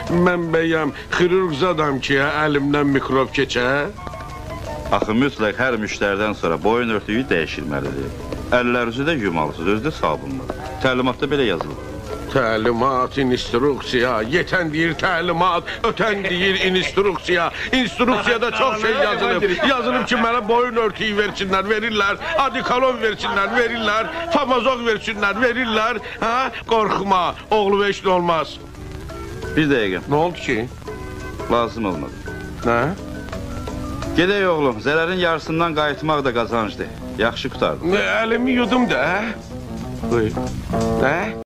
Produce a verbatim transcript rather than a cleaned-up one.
Mən bəyəm xirurq zadam ki, əlimdən mikrob keçə? Axı mütləq hər müştəridən sonra boyun örtüyü dəyişilməlidir. Əllərinizi də yumalısınız, özü də sabunla. Təlimatda belə yazılır. Təlimat, instruksiya, yetən deyir təlimat, ötən deyir instruksiya. İnstruksiyada çox şey yazılıb. Yazılıb ki, mənə boyun örtüyü versinlər, verirlər. Adikalon versinlər, verirlər. Famazok versinlər, verirlər. Hə? Qorxma, oğlu veşli olmaz. Bir dəqiqə. Nə oldu ki? Lazım olmadı. Nə? Gedək oğlum, zərərin yarısından qayıtmaq da qazancdır. Yaxşı qutardım. Əlimi yudum da. Buyur. Nə?